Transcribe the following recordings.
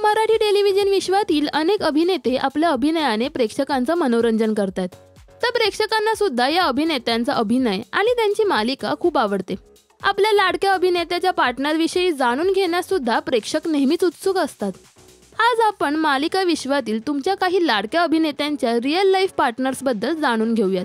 Marathi television विश्वातील अनेक अभिनेते आपल्या अभिनयाने प्रेक्षकांचं मनोरंजन करतात. तर प्रेक्षकांना सुद्धा या अभिनेत्यांचा अभिनय आणि त्यांची मालिका खूप आवडते. आपल्या लाडक्या अभिनेत्याच्या पार्टनरविषयी जाणून घेण्यास सुद्धा प्रेक्षक नेहमीच उत्सुक असतात. आज आपण मालिका विश्वातील तुमच्या काही लाडक्या अभिनेत्यांच्या रिअल लाईफ पार्टनर्स बद्दल जाणून घेऊयात.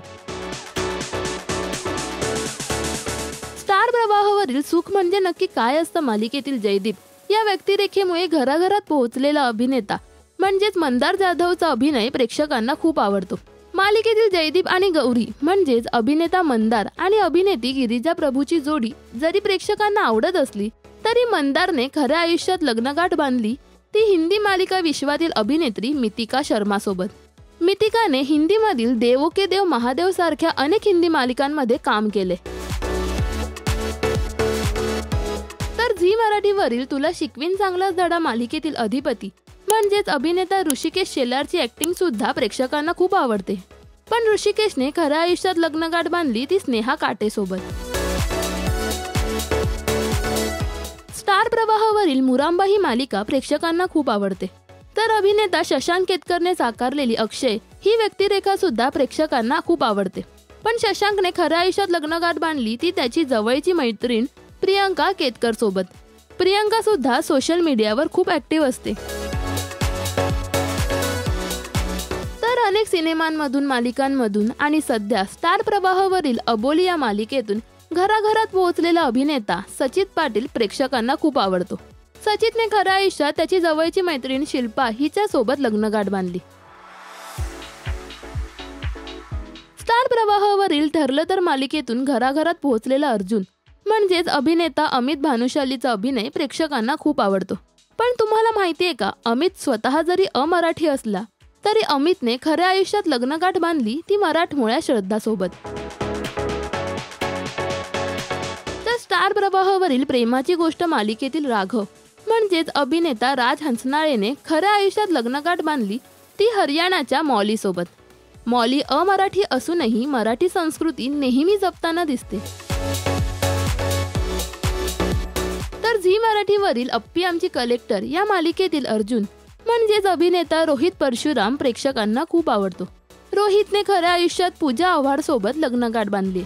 स्टार प्रवाहावरील सुख म्हणजे नक्की काय असतं मालिकेतील जयदीप या व्यक्तिरेखेमुळे घराघरात पोहोचलेला अभिनेता म्हणजेच मंदार जाधवचा अभिनय प्रेक्षकांना खूप आवडतो. मालिकेतील जयदीप आणि गौरी म्हणजेच अभिनेता मंदार आणि अभिनेत्री गिरिजा प्रभूची जोडी जरी प्रेक्षकांना आवडत असली तरी मंदारने खऱ्या आयुष्यात लग्नगाठ बांधली ती हिंदी मालिका विश्वातील अभिनेत्री मितिका शर्मा सोबत. मितिकाने हिंदीमधील देवो के देव महादेव सारख्या अनेक हिंदी मालिकांमध्ये काम केले. तर झी मराठीवरील तुला शिकवीन चांगलाच धडा मालिकेतील अधिपती म्हणजेच अभिनेता ऋषिकेश शेलारची ऍक्टिंग सुद्धा प्रेक्षकांना खूप आवडते. पण ऋषिकेशने खऱ्या आयुष्यात लग्नगाठ बांधली ती स्नेहा काटे सोबत. स्टार प्रवाहावरील मुरांबा ही मालिका प्रेक्षकांना खूप आवडते. तर अभिनेता शशांक केतकरने साकारलेली अक्षय ही व्यक्तिरेखा सुद्धा प्रेक्षकांना खूप आवडते. पण शशांकने खऱ्या आयुष्यात लग्नगाठ बांधली ती त्याची जवळची मैत्रीण प्रियंका केतकर सोबत. प्रियंका सुद्धा सोशल मीडियावर खूप ऍक्टिव्ह असते. तर अनेक सिनेमांमधून मालिकांमधून आणि सध्या स्टार प्रवाहावरील अबोली या मालिकेतून घराघरात पोहोचलेला अभिनेता सचित पाटील प्रेक्षकांना खूप आवडतो. सचितने खऱ्या आयुष्यात त्याची जवळची मैत्रीण शिल्पा हिच्या सोबत लग्नगाठ बांधली. स्टार प्रवाहावरील ठरलं तर मालिकेतून घराघरात पोहोचलेला अर्जुन म्हणजेच अभिनेता अमित भानुशालीचा अभिनय प्रेक्षकांना खूप आवडतो. पण तुम्हाला माहितीये का, अमित स्वतः जरी अमराठी असला तरी अमितने खऱ्या आयुष्यात लग्नगाठ बांधली ती मराठमोळ्या श्रद्धा सोबत. तर स्टार प्रवाहावरील प्रेमाची गोष्ट मालिकेतील राघव म्हणजेच अभिनेता राज हंसनाळेने खऱ्या आयुष्यात लग्नगाठ बांधली ती हरियाणाच्या मौली सोबत. मौली अमराठी असूनही मराठी संस्कृती नेहमी जपताना दिसते. तर झी मराठीवरील अप्पी आमची कलेक्टर या मालिकेतील अर्जुन म्हणजेच अभिनेता रोहित परशुराम प्रेक्षकांना खूप आवडतो. रोहितने खऱ्या आयुष्यात पूजा आव्हाड सोबत लग्नगाठ बांधली.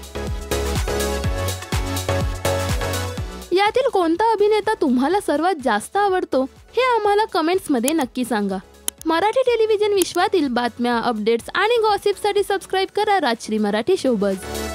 यातील कोणता अभिनेता तुम्हाला सर्वात जास्त आवडतो हे आम्हाला कमेंट्समध्ये नक्की सांगा. मराठी टेलिव्हिजन विश्वातील बातम्या, अपडेट्स आणि गॉसिपसाठी सबस्क्राईब करा राजश्री मराठी शोबज.